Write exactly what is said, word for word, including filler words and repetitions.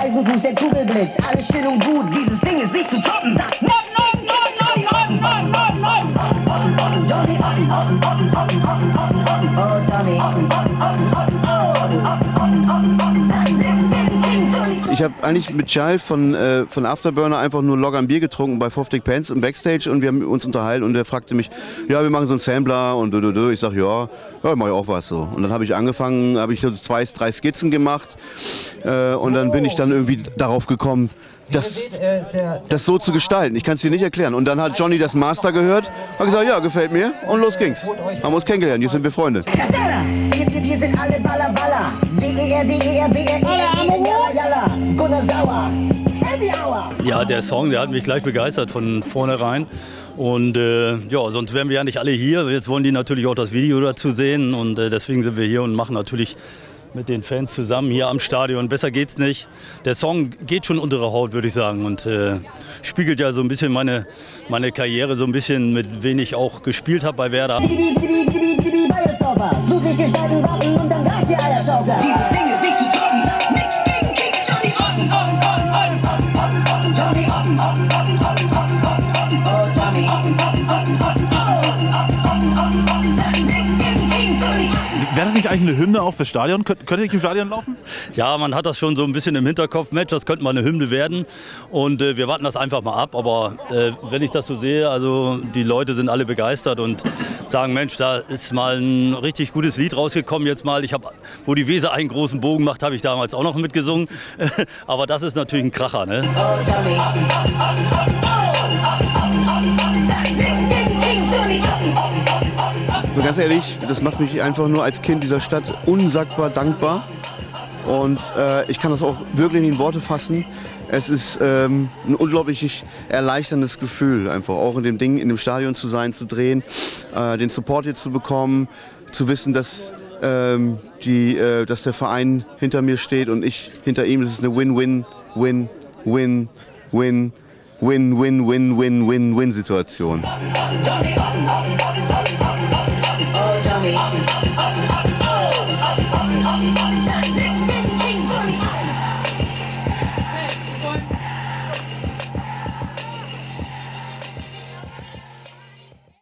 Eisenfuß, der Kugelblitz, alles schön und gut, dieses Ding ist nicht zu toppen, sagt nein, nein, nein, nein, nein, nein, nein, nein. Johnny, oh Johnny, ich habe eigentlich mit Jive von, äh, von Afterburner einfach nur Log an Bier getrunken bei fünfzig Pence im Backstage und wir haben uns unterhalten und er fragte mich, ja, wir machen so einen Sampler und du, du, du. Ich sag, ja, ja, mach ich auch was so. Und dann habe ich angefangen, habe ich so zwei, drei Skizzen gemacht äh, und dann bin ich dann irgendwie darauf gekommen, das, das so zu gestalten. Ich kann es dir nicht erklären. Und dann hat Johnny das Master gehört, hat gesagt, ja, gefällt mir und los ging's. Haben uns kennengelernt, jetzt sind wir Freunde. Wir, wir sind alle Baller Baller. W E R, W E R, W E R, Jalla, Jalla, Gunnar Sauer, Heavy Hour. Ja, der Song, der hat mich gleich begeistert von vornherein. Und äh, ja, sonst wären wir ja nicht alle hier. Jetzt wollen die natürlich auch das Video dazu sehen. Und äh, deswegen sind wir hier und machen natürlich mit den Fans zusammen hier am Stadion. Besser geht's nicht. Der Song geht schon unter der Haut, würde ich sagen. Und äh, spiegelt ja so ein bisschen meine, meine Karriere, so ein bisschen, mit wen ich auch gespielt habe bei Werder. Such dich gestalten, warten und dann greift die Eierschauker. Dieses Ding ist nicht zu toppen, sagt nix gegen King Johnny on, on, on, on, on, on, Johnny on, on, on, on, on, oh Johnny on, on, on, on, on, on, sagt nix gegen King Johnny on. Wäre das nicht eigentlich eine Hymne auch fürs Stadion? Könnt, könnt ihr nicht im Stadion laufen? Ja, man hat das schon so ein bisschen im Hinterkopf. Mensch, das könnte mal eine Hymne werden. Und äh, wir warten das einfach mal ab. Aber äh, wenn ich das so sehe, also die Leute sind alle begeistert und sagen, Mensch, da ist mal ein richtig gutes Lied rausgekommen jetzt mal. Ich habe, wo die Weser einen großen Bogen macht, habe ich damals auch noch mitgesungen. Aber das ist natürlich ein Kracher, ne? So ganz ehrlich, das macht mich einfach nur als Kind dieser Stadt unsagbar dankbar. Und äh, ich kann das auch wirklich nicht in Worte fassen. Es ist ähm, ein unglaublich erleichterndes Gefühl, einfach auch in dem Ding, in dem Stadion zu sein, zu drehen, äh, den Support hier zu bekommen, zu wissen, dass, ähm, die, äh, dass der Verein hinter mir steht und ich hinter ihm. Das ist eine Win-Win-Win-Win-Win-Win-Win-Win-Win-Situation. Oh, Johnny.